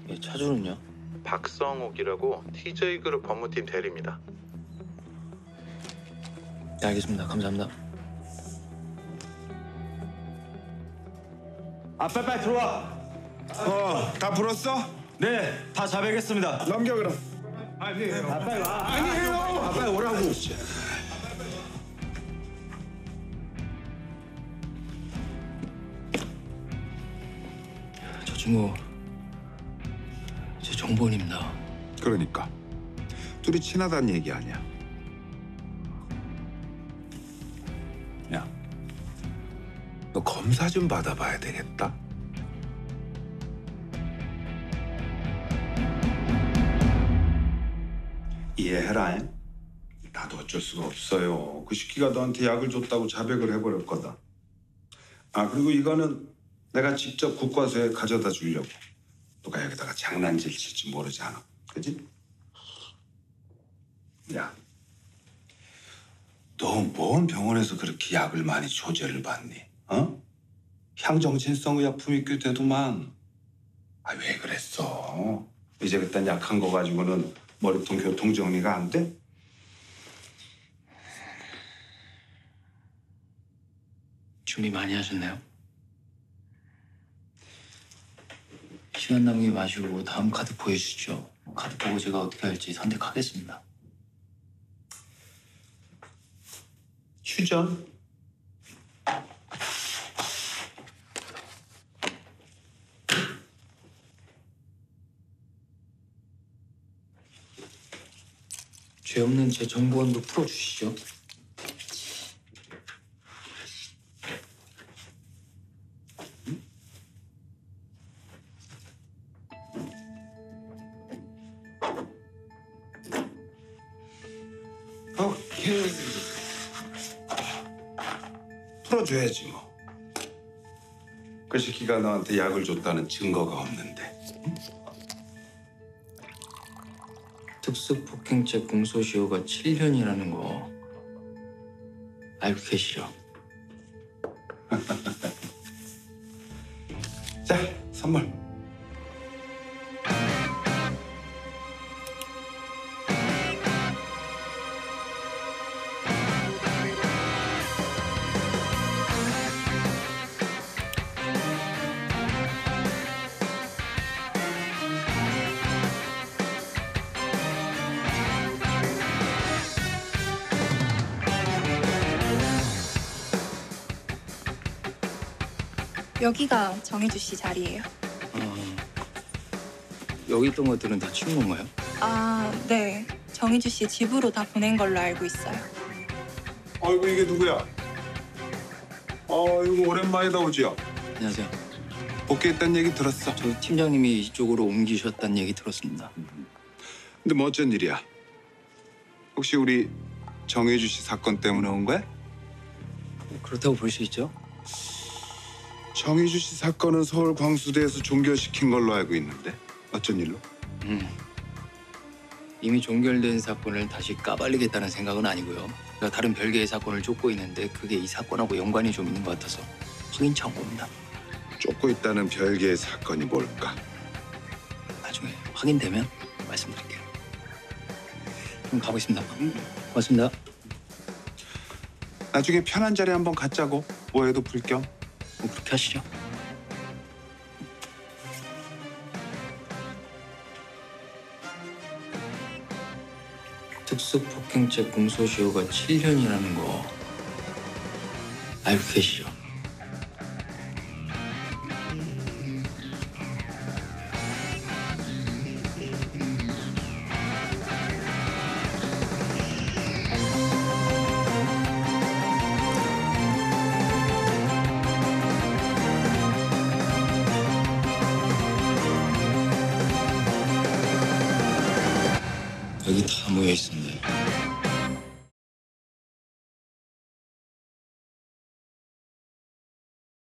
예, 차주는요? 박성욱이라고 TJ그룹 법무팀 대리입니다. 네, 알겠습니다. 감사합니다. 빨리 들어와. 다 불었어? 네, 다 자백했습니다. 넘겨 그럼. 빨리 와. 아니에요. 빨리 오라고. 저 친구 제 정보원입니다. 그러니까 둘이 친하다는 얘기 아니야. 야, 너 검사 좀 받아봐야 되겠다. 이해해라. 나도 어쩔 수가 없어요. 그 시끼가 너한테 약을 줬다고 자백을 해버릴 거다. 아, 그리고 이거는 내가 직접 국과수에 가져다 주려고. 누가 여기다가 장난질 칠지 모르잖아. 그지? 야, 너 뭔 병원에서 그렇게 약을 많이 조제를 받니? 어? 향정신성 의약품이 꽤 되더만. 아, 왜 그랬어? 이제 그딴 약한 거 가지고는 머리통 교통 정리가 안 돼? 준비 많이 하셨나요? 시간 낭비 마시고 다음 카드 보여주시죠. 카드 보고 제가 어떻게 할지 선택하겠습니다. 휴전? 죄 없는 제 정보원도 풀어주시죠. 오케이. 풀어줘야지 뭐. 그 새끼가 너한테 약을 줬다는 증거가 없는데. 특수폭행죄 공소시효가 7년이라는 거 알고 계시죠? 자, 선물. 여기가 정혜주 씨 자리예요. 여기 있던 것들은 다 치운 건가요? 아, 네. 정혜주 씨 집으로 다 보낸 걸로 알고 있어요. 아이고, 이게 누구야? 이거 오랜만이다, 오지야. 안녕하세요. 복귀했다는 얘기 들었어. 저 팀장님이 이쪽으로 옮기셨다는 얘기 들었습니다. 근데 뭐 어쩐 일이야? 혹시 우리 정혜주 씨 사건 때문에 온 거야? 그렇다고 볼 수 있죠? 정혜주 씨 사건은 서울 광수대에서 종결시킨 걸로 알고 있는데 어쩐 일로? 이미 종결된 사건을 다시 까발리겠다는 생각은 아니고요. 제가 다른 별개의 사건을 쫓고 있는데 그게 이 사건하고 연관이 좀 있는 것 같아서 확인 참고입니다. 쫓고 있다는 별개의 사건이 뭘까? 나중에 확인되면 말씀드릴게요. 그럼 가보겠습니다. 고맙습니다. 나중에 편한 자리 한번 갖자고. 오해도 풀 겸. 뭐 그렇게 하시죠. 특수폭행죄 공소시효가 7년이라는 거 알고 계시죠? 여기 다 모여 있습니다.